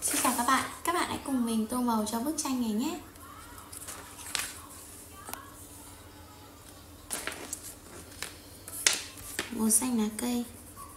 Xin chào các bạn hãy cùng mình tô màu cho bức tranh này nhé. Màu xanh lá cây.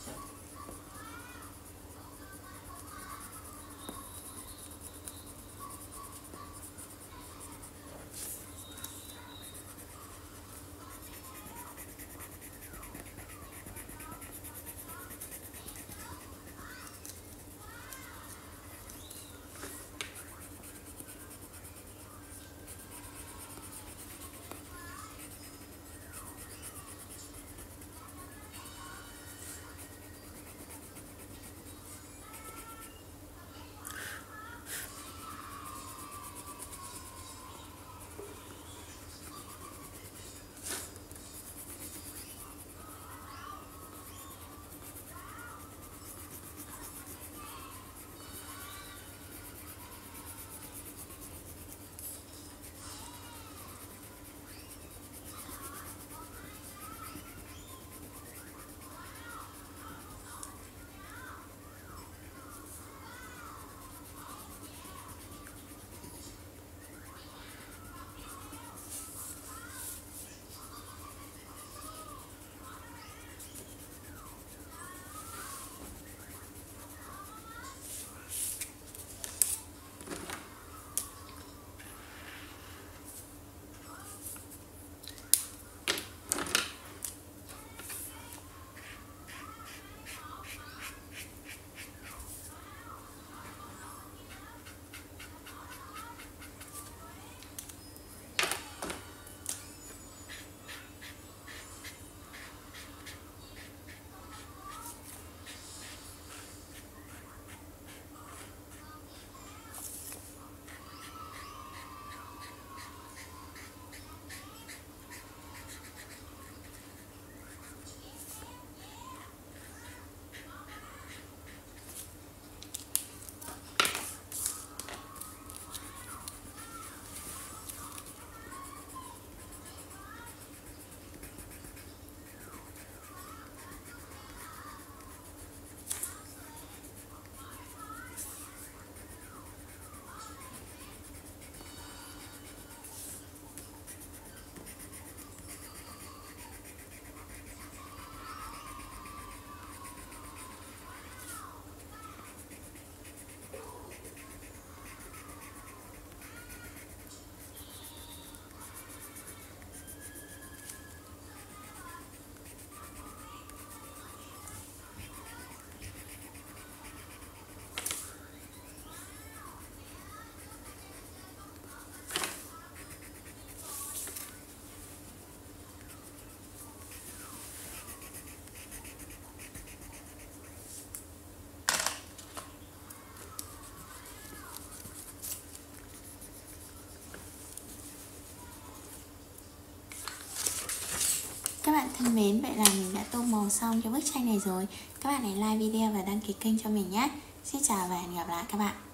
Các bạn thân mến, vậy là mình đã tô màu xong cho bức tranh này rồi. Các bạn hãy like video và đăng ký kênh cho mình nhé. Xin chào và hẹn gặp lại các bạn.